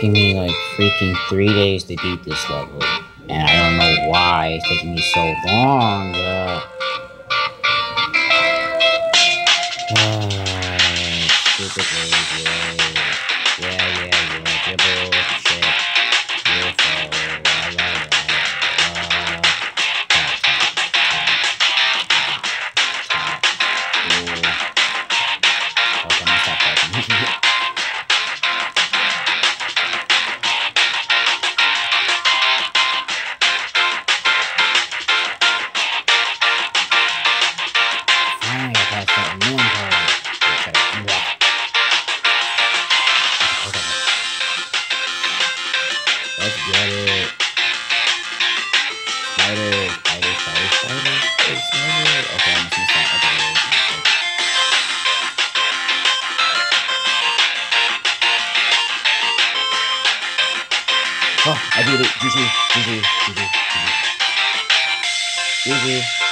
taking me like freaking 3 days to beat this level. And I don't know why it's taking me so long. Stupid lazy. Yeah. Dribble, shit. Beautiful. Let's get it. Spider. Hey, spider. Okay, I'm just gonna stop. Okay. Oh, I beat it. GG.